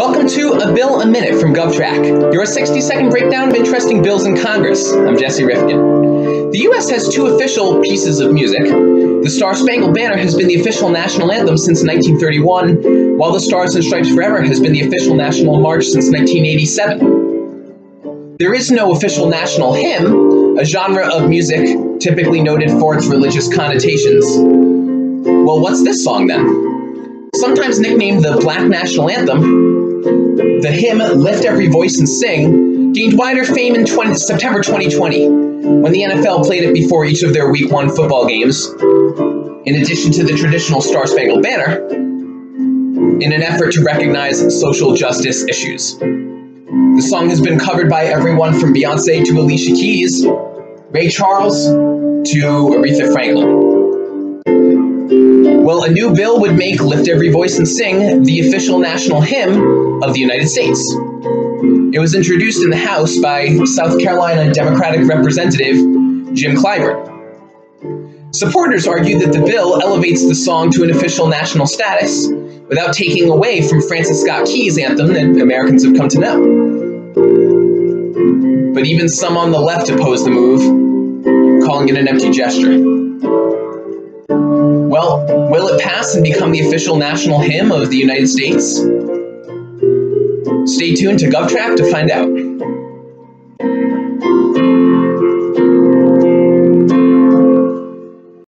Welcome to A Bill a Minute from GovTrack, your 60-second breakdown of interesting bills in Congress. I'm Jesse Rifkin. The U.S. has two official pieces of music. The Star-Spangled Banner has been the official national anthem since 1931, while the Stars and Stripes Forever has been the official national march since 1987. There is no official national hymn, a genre of music typically noted for its religious connotations. Well, what's this song then? Sometimes nicknamed the Black National Anthem, the hymn Lift Every Voice and Sing gained wider fame in September 2020, when the NFL played it before each of their Week 1 football games, in addition to the traditional Star-Spangled Banner, in an effort to recognize social justice issues. The song has been covered by everyone from Beyoncé to Alicia Keys, Ray Charles to Aretha Franklin. Well, a new bill would make Lift Every Voice and Sing the official national hymn of the United States. It was introduced in the House by South Carolina Democratic Representative Jim Clyburn. Supporters argue that the bill elevates the song to an official national status without taking away from Francis Scott Key's anthem that Americans have come to know. But even some on the left oppose the move, calling it an empty gesture. Well, will it pass and become the official national hymn of the United States? Stay tuned to GovTrack to find out.